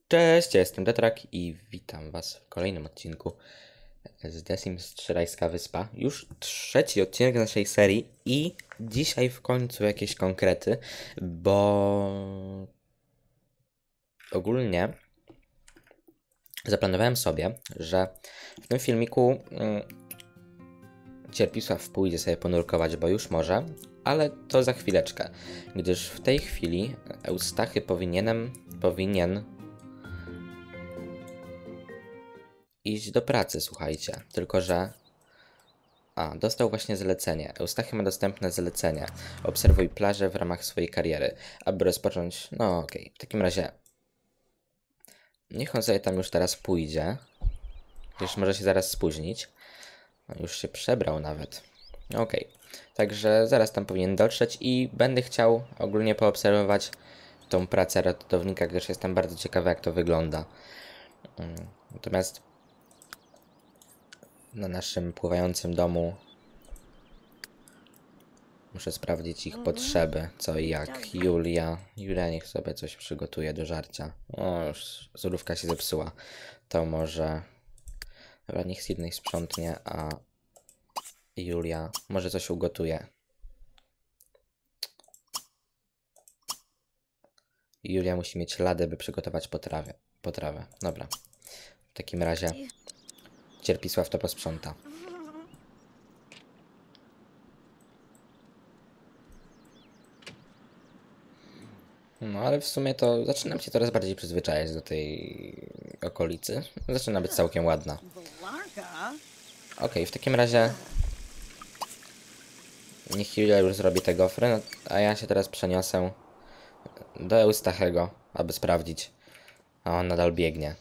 Cześć, ja jestem Detrak i witam was w kolejnym odcinku z The Sims 3 Rajska Wyspa. Już trzeci odcinek naszej serii i dzisiaj w końcu jakieś konkrety, bo ogólnie zaplanowałem sobie, że w tym filmiku Cierpisław pójdzie sobie ponurkować, bo już może, ale to za chwileczkę, gdyż w tej chwili Eustachy powinien iść do pracy, słuchajcie. Tylko że... dostał właśnie zlecenie. Eustachy ma dostępne zlecenie. Obserwuj plażę w ramach swojej kariery. Aby rozpocząć... No okej. W takim razie... Niech on sobie tam już teraz pójdzie. Gdyż może się zaraz spóźnić. No, już się przebrał nawet. Okej. Także zaraz tam powinien dotrzeć i będę chciał ogólnie poobserwować tą pracę ratownika, gdyż jestem bardzo ciekawy, jak to wygląda. Natomiast na naszym pływającym domu muszę sprawdzić ich potrzeby, co i jak. Julia niech sobie coś przygotuje do żarcia. O, już surówka się zepsuła. To może... Dobra, niech Sydney sprzątnie, a Julia może coś ugotuje. Julia musi mieć ladę, by przygotować potrawę. Dobra. W takim razie Cierpisław to posprząta. No ale w sumie to zaczynam się coraz bardziej przyzwyczajać do tej okolicy. Zaczyna być całkiem ładna. Okej, w takim razie niech Julia już zrobi te gofry, no, a ja się teraz przeniosę do Eustachego, aby sprawdzić. A on nadal biegnie.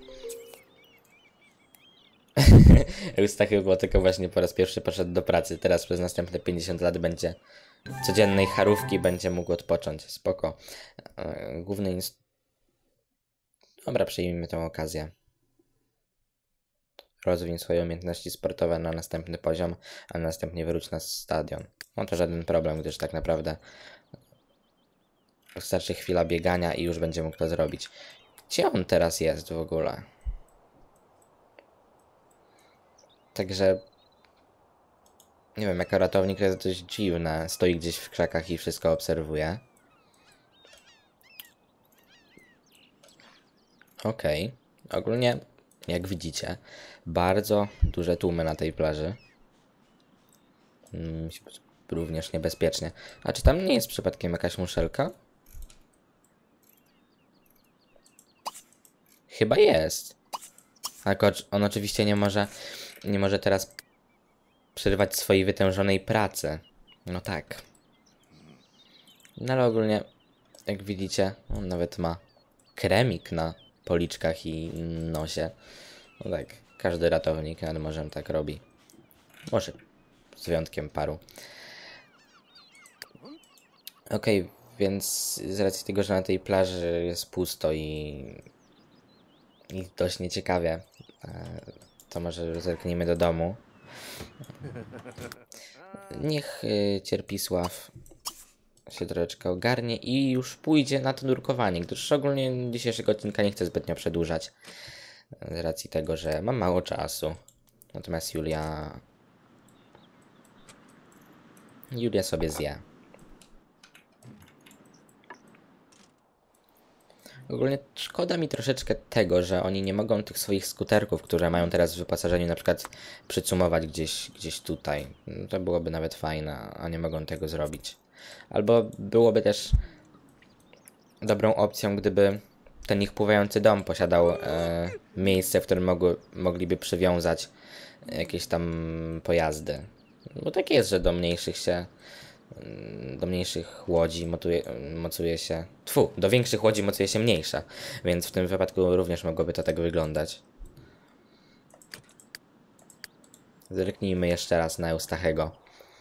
Eustachy było tylko właśnie po raz pierwszy poszedł do pracy. Teraz przez następne 50 lat będzie codziennej charówki, będzie mógł odpocząć. Spoko. Główny Dobra, przyjmijmy tę okazję. Rozwin swoje umiejętności sportowe na następny poziom, a następnie wróć na stadion. No to żaden problem, gdyż tak naprawdę wystarczy chwila biegania i już będzie mógł to zrobić. Gdzie on teraz jest w ogóle? Także... Nie wiem, jako ratownik to jest dość dziwne. Stoi gdzieś w krzakach i wszystko obserwuje. Okej. Ogólnie, jak widzicie, bardzo duże tłumy na tej plaży. Również niebezpiecznie. A czy tam nie jest przypadkiem jakaś muszelka? Chyba jest. Tak, on oczywiście nie może teraz przerywać swojej wytężonej pracy. No tak. No ale ogólnie, jak widzicie, on nawet ma kremik na policzkach i nosie. No tak, każdy ratownik, ale może tak robi. Może z wyjątkiem paru. Okej, więc z racji tego, że na tej plaży jest pusto i dość nieciekawie, to może zerknijmy do domu. Niech Cierpisław się troszeczkę ogarnie i już pójdzie na to nurkowanie, gdyż szczególnie dzisiejszego odcinka nie chcę zbytnio przedłużać. Z racji tego, że mam mało czasu. Natomiast Julia sobie zje. Ogólnie szkoda mi troszeczkę tego, że oni nie mogą tych swoich skuterków, które mają teraz w wyposażeniu, na przykład przycumować gdzieś tutaj. To byłoby nawet fajne, a nie mogą tego zrobić. Albo byłoby też dobrą opcją, gdyby ten ich pływający dom posiadał miejsce, w którym mogliby przywiązać jakieś tam pojazdy. Bo tak jest, że do mniejszych łodzi mocuje się... do większych łodzi mocuje się mniejsza. Więc w tym wypadku również mogłoby to tak wyglądać. Zerknijmy jeszcze raz na Eustachego.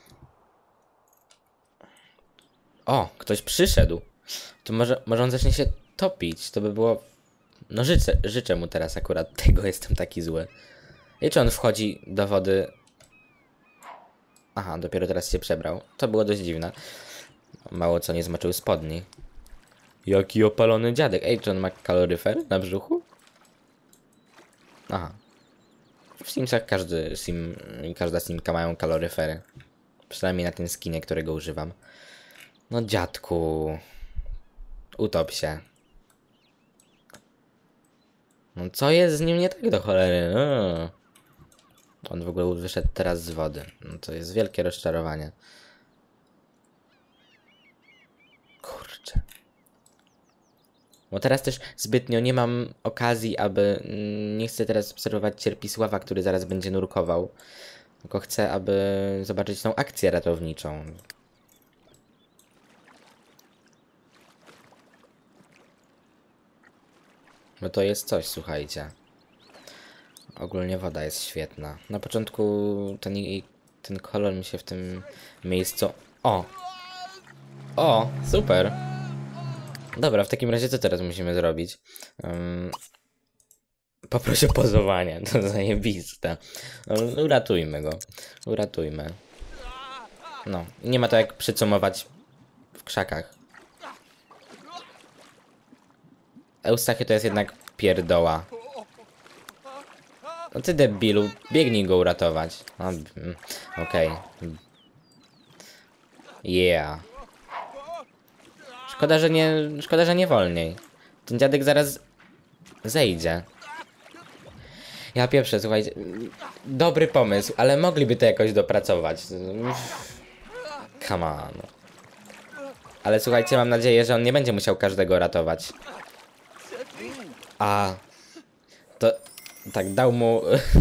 O, ktoś przyszedł. To może on zacznie się topić. To by było... No życzę mu teraz akurat tego, jestem taki zły. I czy on wchodzi do wody... Aha, dopiero teraz się przebrał. To było dość dziwne. Mało co nie zmoczył spodni. Jaki opalony dziadek. Ej, czy on ma kaloryfer na brzuchu? Aha. W Simsach każda simka mają kaloryfery. Przynajmniej na tym skinie, którego używam. No dziadku. Utop się. No co jest z nim nie tak do cholery? On w ogóle wyszedł teraz z wody. No to jest wielkie rozczarowanie. Kurczę. Bo teraz też zbytnio nie mam okazji, aby... Nie chcę teraz obserwować Cierpisława, który zaraz będzie nurkował. Tylko chcę, aby zobaczyć tą akcję ratowniczą. Bo to jest coś, słuchajcie. Ogólnie woda jest świetna. Na początku ten kolor mi się w tym miejscu... O! O! Super! Dobra, w takim razie co teraz musimy zrobić? Poproszę o pozowanie, to zajebiste. Uratujmy go. Uratujmy. No, nie ma to jak przycumować w krzakach. Eustachy to jest jednak pierdoła. No ty debilu, biegnij go uratować. Okej. Yeah. Szkoda, że nie wolniej. Ten dziadek zaraz zejdzie. Ja pieprzę, słuchajcie. Dobry pomysł, ale mogliby to jakoś dopracować. Come on. Ale słuchajcie, mam nadzieję, że on nie będzie musiał każdego ratować. A. To... Tak, dał mu...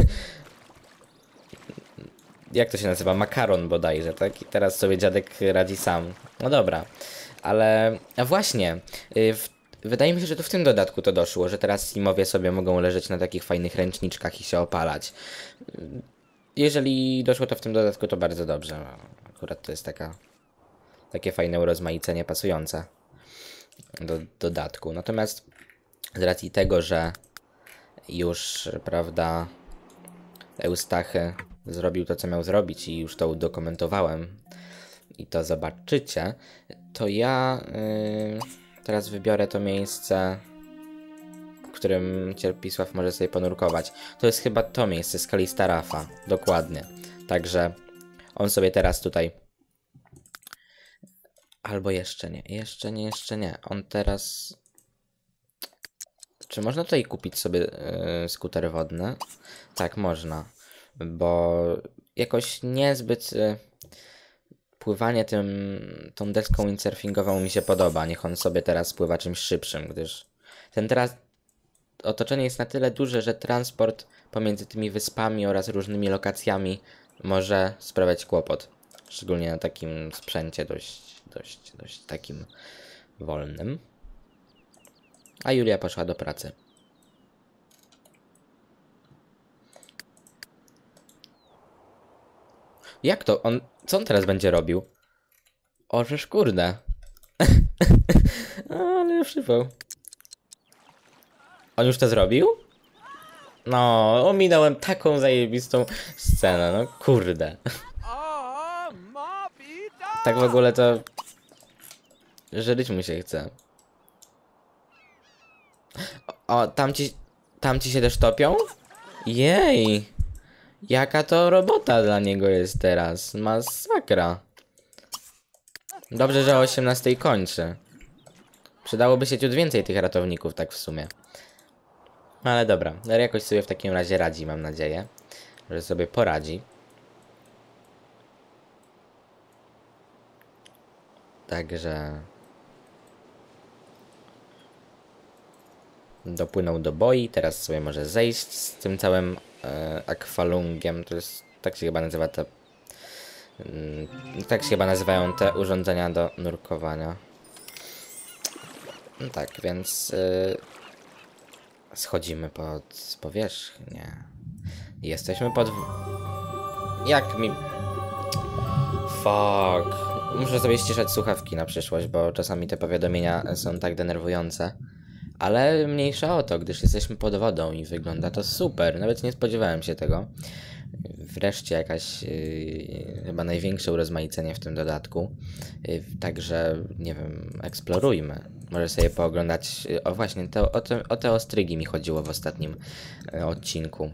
Jak to się nazywa? Makaron bodajże, tak? I teraz sobie dziadek radzi sam. No dobra. Ale... A właśnie. Wydaje mi się, że to w tym dodatku to doszło, że teraz simowie sobie mogą leżeć na takich fajnych ręczniczkach i się opalać. Jeżeli doszło to w tym dodatku, to bardzo dobrze. Akurat to jest takie fajne urozmaicenie pasujące do dodatku. Natomiast z racji tego, że już, prawda, Eustachy zrobił to, co miał zrobić i już to udokumentowałem i to zobaczycie, to ja teraz wybiorę to miejsce, w którym Cierpisław może sobie ponurkować. To jest chyba to miejsce, Skalista Rafa, dokładnie. Także on sobie teraz tutaj... Albo jeszcze nie. On teraz... Czy można tutaj kupić sobie skuter wodny? Tak, można. Bo jakoś niezbyt pływanie tą deską windsurfingową mi się podoba. Niech on sobie teraz pływa czymś szybszym, gdyż otoczenie jest na tyle duże, że transport pomiędzy tymi wyspami oraz różnymi lokacjami może sprawiać kłopot. Szczególnie na takim sprzęcie dość takim wolnym. A Julia poszła do pracy. Jak to? Co on teraz będzie robił? O, żeż kurde. Ale przypał. On już to zrobił? No, ominąłem taką zajebistą scenę, no kurde. Tak w ogóle to... Żyć mu się chce. O, tamci się też topią? Jej! Jaka to robota dla niego jest teraz. Masakra. Dobrze, że o 18 kończy. Przydałoby się ciut więcej tych ratowników, tak w sumie. Ale dobra, jakoś sobie w takim razie radzi, mam nadzieję. Że sobie poradzi. Także... Dopłynął do boi, teraz sobie może zejść z tym całym akwalungiem. To jest, tak się chyba nazywa te... tak się chyba nazywają te urządzenia do nurkowania. No tak, więc schodzimy pod powierzchnię. Jesteśmy pod... Jak mi... Fuck. Muszę sobie ściszać słuchawki na przyszłość, bo czasami te powiadomienia są tak denerwujące. Ale mniejsza o to, gdyż jesteśmy pod wodą i wygląda to super. Nawet nie spodziewałem się tego. Wreszcie jakaś chyba największe urozmaicenie w tym dodatku. Także, nie wiem, eksplorujmy. Może sobie pooglądać. O właśnie, o te ostrygi mi chodziło w ostatnim odcinku.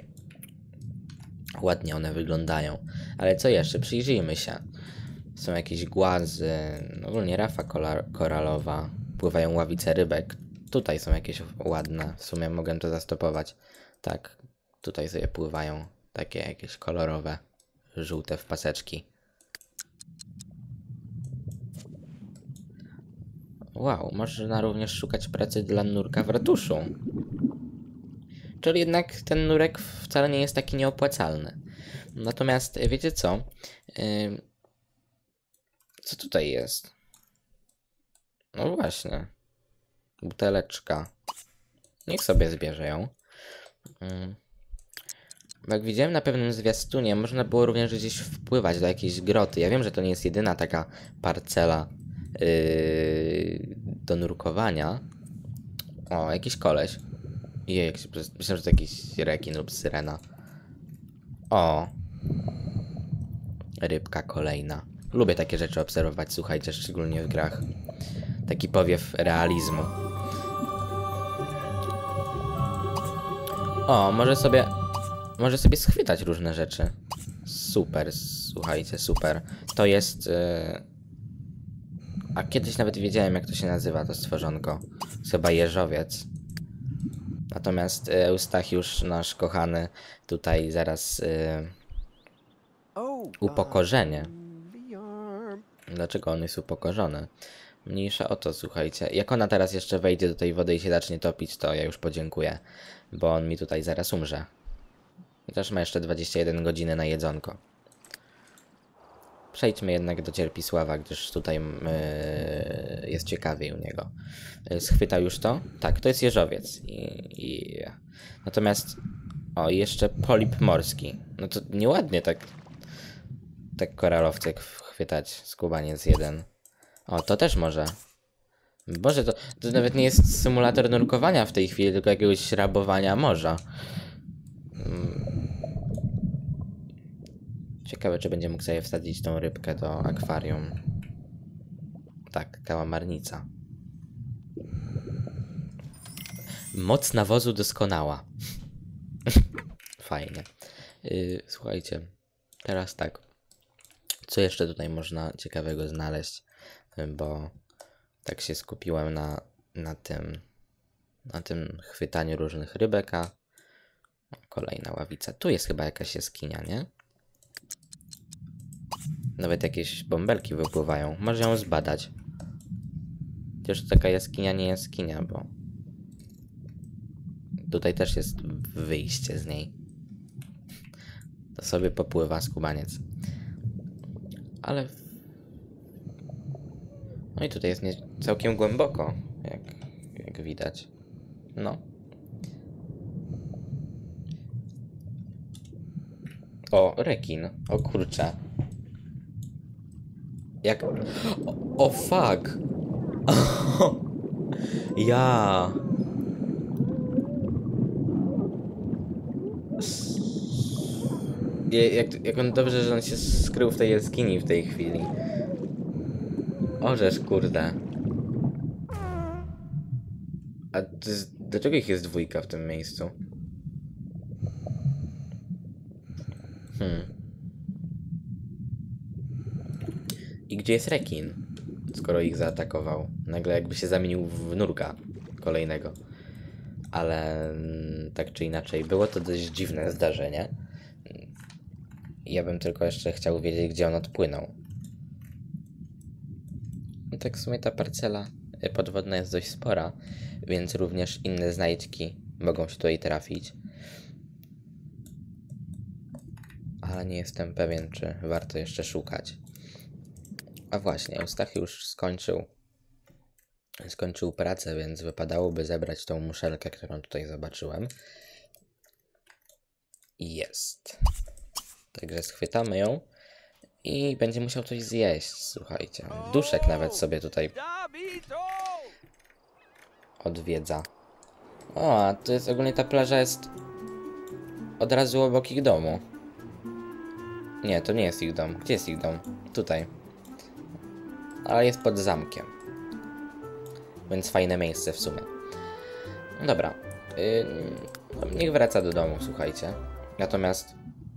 Ładnie one wyglądają. Ale co jeszcze? Przyjrzyjmy się. Są jakieś głazy, ogólnie rafa koralowa. Pływają ławice rybek. Tutaj są jakieś ładne. W sumie mogę to zastopować. Tak, tutaj sobie pływają takie jakieś kolorowe, żółte w paseczki. Wow, można również szukać pracy dla nurka w ratuszu. Czyli jednak ten nurek wcale nie jest taki nieopłacalny. Natomiast wiecie co? Co tutaj jest? No właśnie. Buteleczka. Niech sobie zbierze ją. Bo jak widziałem na pewnym zwiastunie, można było również gdzieś wpływać do jakiejś groty. Ja wiem, że to nie jest jedyna taka parcela do nurkowania. O, jakiś koleś. Jej, myślałem, że to jakiś rekin lub syrena. O! Rybka kolejna. Lubię takie rzeczy obserwować, słuchajcie, szczególnie w grach. Taki powiew realizmu. O, może sobie schwytać różne rzeczy. Super, słuchajcie, super. To jest... A kiedyś nawet wiedziałem, jak to się nazywa, to stworzonko. Chyba jeżowiec. Natomiast Eustachiusz, nasz kochany, tutaj zaraz... upokorzenie. Dlaczego on jest upokorzony? Mniejsza o to, słuchajcie. Jak ona teraz jeszcze wejdzie do tej wody i się zacznie topić, to ja już podziękuję. Bo on mi tutaj zaraz umrze. Chociaż ma jeszcze 21 godziny na jedzonko. Przejdźmy jednak do Cierpisława, gdyż tutaj jest ciekawiej u niego. Schwytał już to? Tak, to jest jeżowiec. Natomiast... O, jeszcze polip morski. No to nieładnie tak koralowce chwytać. Skubaniec jeden. O, to też może. Boże, to nawet nie jest symulator nurkowania w tej chwili, tylko jakiegoś rabowania morza. Ciekawe, czy będzie mógł sobie wsadzić tą rybkę do akwarium. Tak, kałamarnica. Moc nawozu doskonała. Fajnie. Słuchajcie, teraz tak. Co jeszcze tutaj można ciekawego znaleźć? Bo tak się skupiłem na tym chwytaniu różnych rybek, a kolejna ławica. Tu jest chyba jakaś jaskinia, nie? Nawet jakieś bąbelki wypływają. Może ją zbadać. Chociaż taka jaskinia nie jaskinia, bo tutaj też jest wyjście z niej. To sobie popływa skubaniec. Ale... No i tutaj jest całkiem głęboko, jak widać. No. O, rekin. O kurczę. Jak... O fuck! Ja... Jak on dobrze, że on się skrył w tej jaskini w tej chwili. Orzesz, kurde. A dlaczego ich jest dwójka w tym miejscu? I gdzie jest rekin? Skoro ich zaatakował. Nagle jakby się zamienił w nurka kolejnego. Ale tak czy inaczej, było to dość dziwne zdarzenie. Ja bym tylko jeszcze chciał wiedzieć, gdzie on odpłynął. I tak w sumie ta parcela podwodna jest dość spora, więc również inne znajdźki mogą się tutaj trafić. Ale nie jestem pewien, czy warto jeszcze szukać. A właśnie, Eustachiusz skończył pracę, więc wypadałoby zebrać tą muszelkę, którą tutaj zobaczyłem. I jest. Także schwytamy ją i będzie musiał coś zjeść, słuchajcie. Duszek nawet sobie tutaj odwiedza. O, a to jest ogólnie ta plaża jest od razu obok ich domu. Nie, to nie jest ich dom. Gdzie jest ich dom? Tutaj. Ale jest pod zamkiem. Więc fajne miejsce w sumie. No dobra. Niech wraca do domu, słuchajcie. Natomiast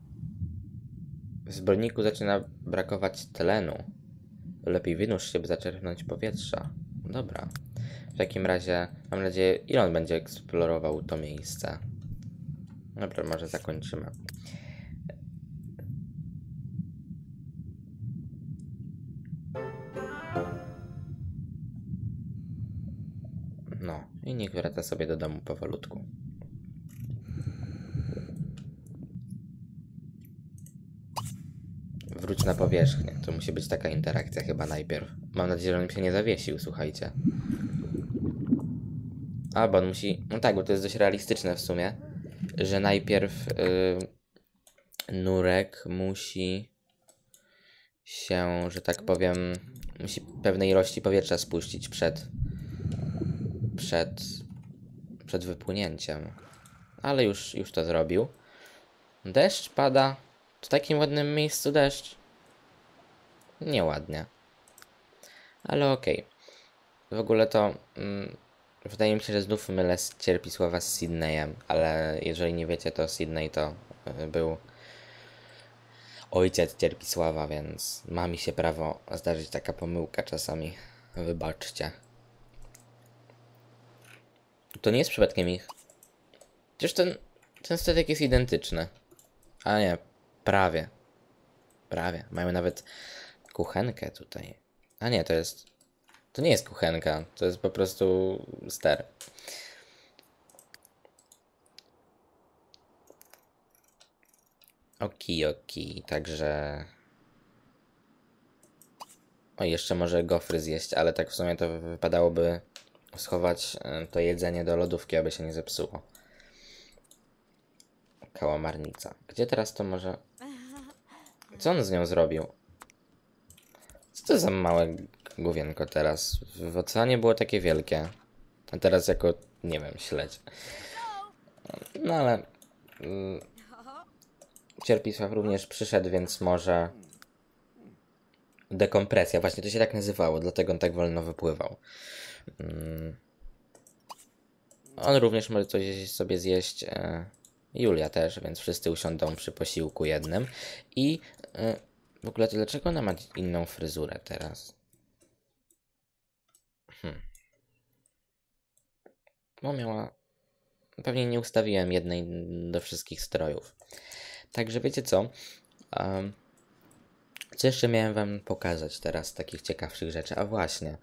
w zbiorniku zaczyna brakować tlenu. Lepiej wynurz się, by zaczerpnąć powietrza. Dobra. W takim razie mam nadzieję, ile on będzie eksplorował to miejsce. Dobra, może zakończymy. No, i niech wraca sobie do domu powolutku. Wróć na powierzchnię. To musi być taka interakcja chyba najpierw. Mam nadzieję, że on się nie zawiesił, słuchajcie. Albo on musi... No tak, bo to jest dość realistyczne w sumie. Że najpierw nurek musi się, że tak powiem... Musi pewnej ilości powietrza spuścić przed wypłynięciem. Ale już to zrobił. Deszcz pada. W takim ładnym miejscu deszcz. Nieładnie. Ale okej. W ogóle to... wydaje mi się, że znów mylę Cierpisława z Sydneyem. Ale jeżeli nie wiecie, to Sydney to był ojciec Cierpisława, więc ma mi się prawo zdarzyć taka pomyłka czasami. Wybaczcie. To nie jest przypadkiem ich. Przecież ten statek jest identyczny. A nie, prawie. Prawie. Mają nawet kuchenkę tutaj. A nie, to nie jest kuchenka. To jest po prostu ster. Oki. Także... O, jeszcze może gofry zjeść, ale tak w sumie to wypadałoby schować to jedzenie do lodówki, aby się nie zepsuło. Kałamarnica. Gdzie teraz to może... Co on z nią zrobił? Co to za małe główienko teraz? W oceanie było takie wielkie. A teraz jako, nie wiem, śledź. No ale... Cierpisław również przyszedł, więc może... Dekompresja, właśnie to się tak nazywało, dlatego on tak wolno wypływał. On również może coś sobie zjeść... Julia też, więc wszyscy usiądą przy posiłku jednym. I w ogóle to dlaczego ona ma inną fryzurę teraz? Bo miała... Pewnie nie ustawiłem jednej do wszystkich strojów. Także wiecie co? Co jeszcze miałem wam pokazać teraz z takich ciekawszych rzeczy? A właśnie...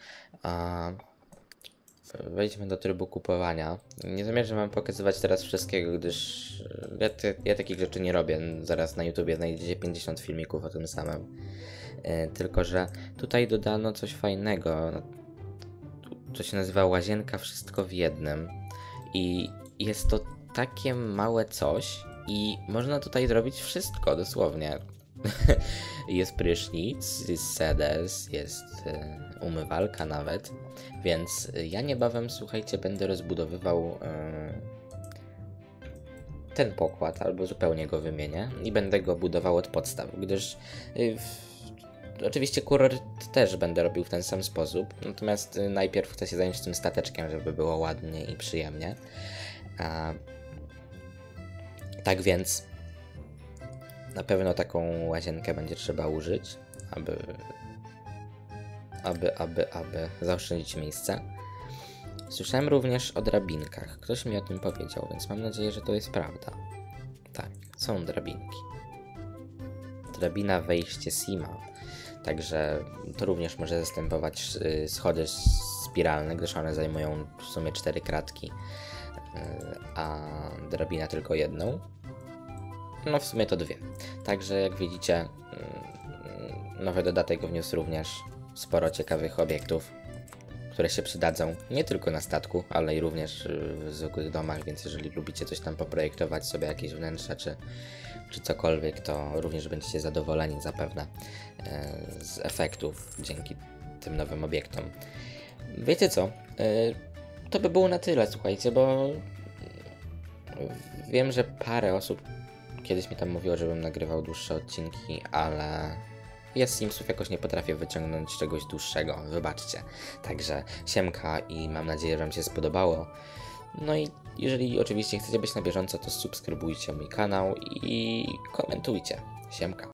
Wejdźmy do trybu kupowania. Nie zamierzam wam pokazywać teraz wszystkiego, gdyż ja takich rzeczy nie robię. Zaraz na YouTubie znajdziecie 50 filmików o tym samym. Tylko że tutaj dodano coś fajnego. To się nazywa łazienka wszystko w jednym. I jest to takie małe coś i można tutaj zrobić wszystko, dosłownie. Jest prysznic, jest sedes, jest umywalka nawet. Więc ja niebawem, słuchajcie, będę rozbudowywał ten pokład, albo zupełnie go wymienię i będę go budował od podstaw, gdyż oczywiście kurort też będę robił w ten sam sposób, natomiast najpierw chcę się zająć tym stateczkiem, żeby było ładnie i przyjemnie. Tak więc na pewno taką łazienkę będzie trzeba użyć, aby zaoszczędzić miejsce. Słyszałem również o drabinkach. Ktoś mi o tym powiedział, więc mam nadzieję, że to jest prawda. Tak, są drabinki. Drabina wejście Sima. Także to również może zastępować schody spiralne, gdyż one zajmują w sumie 4 kratki, a drabina tylko jedną. No w sumie to 2. Także jak widzicie, nowy dodatek wniósł również sporo ciekawych obiektów, które się przydadzą nie tylko na statku, ale i również w zwykłych domach, więc jeżeli lubicie coś tam poprojektować sobie, jakieś wnętrze czy cokolwiek, to również będziecie zadowoleni zapewne z efektów dzięki tym nowym obiektom. Wiecie co? To by było na tyle, słuchajcie, bo wiem, że parę osób kiedyś mi tam mówiło, żebym nagrywał dłuższe odcinki, ale ja z Simsów jakoś nie potrafię wyciągnąć czegoś dłuższego, wybaczcie. Także siemka i mam nadzieję, że wam się spodobało. No i jeżeli oczywiście chcecie być na bieżąco, to subskrybujcie mój kanał i komentujcie. Siemka.